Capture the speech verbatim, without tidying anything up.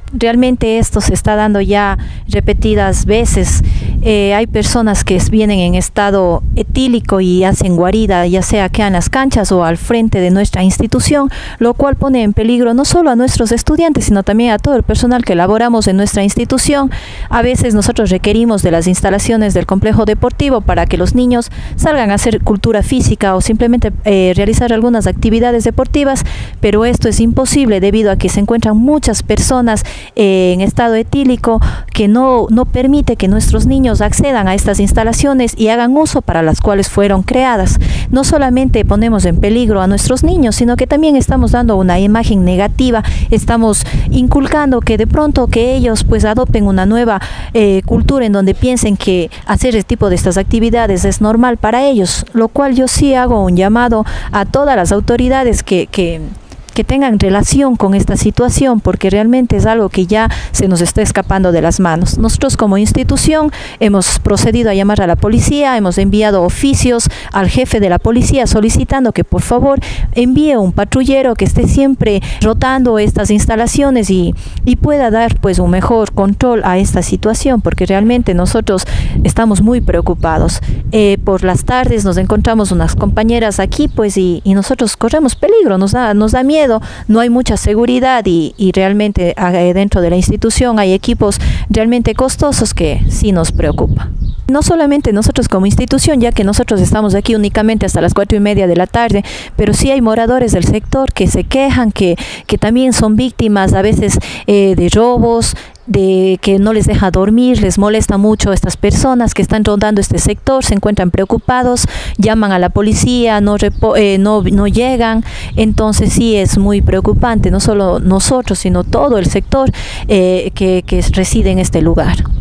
Realmente esto se está dando ya repetidas veces. Eh, hay personas que vienen en estado etílico y hacen guarida, ya sea acá en las canchas o al frente de nuestra institución, lo cual pone en peligro no solo a nuestros estudiantes, sino también a todo el personal que laboramos en nuestra institución. A veces nosotros requerimos de las instalaciones del complejo deportivo para que los niños salgan a hacer cultura física o simplemente eh, realizar algunas actividades deportivas, pero esto es imposible debido a que se encuentran muchas personas eh, en estado etílico que no, no permite que nuestros niños accedan a estas instalaciones y hagan uso para las cuales fueron creadas. No solamente ponemos en peligro a nuestros niños, sino que también estamos dando una imagen negativa, estamos inculcando que de pronto que ellos pues adopten una nueva eh, cultura en donde piensen que hacer este tipo de estas actividades es normal para ellos, lo cual yo sí hago un llamado a todas las autoridades que, que que tengan relación con esta situación, porque realmente es algo que ya se nos está escapando de las manos. Nosotros como institución hemos procedido a llamar a la policía, hemos enviado oficios al jefe de la policía solicitando que por favor envíe un patrullero que esté siempre rotando estas instalaciones y, y pueda dar pues un mejor control a esta situación, porque realmente nosotros estamos muy preocupados. Eh, por las tardes nos encontramos unas compañeras aquí pues y, y nosotros corremos peligro, nos da, nos da miedo. No hay mucha seguridad y, y realmente dentro de la institución hay equipos realmente costosos que sí nos preocupa. No solamente nosotros como institución, ya que nosotros estamos aquí únicamente hasta las cuatro y media de la tarde, pero sí hay moradores del sector que se quejan, que, que también son víctimas a veces eh, de robos, de que no les deja dormir, les molesta mucho a estas personas que están rondando este sector, se encuentran preocupados, llaman a la policía, no, repo, eh, no, no llegan, entonces sí es muy preocupante, no solo nosotros, sino todo el sector eh, que, que reside en este lugar.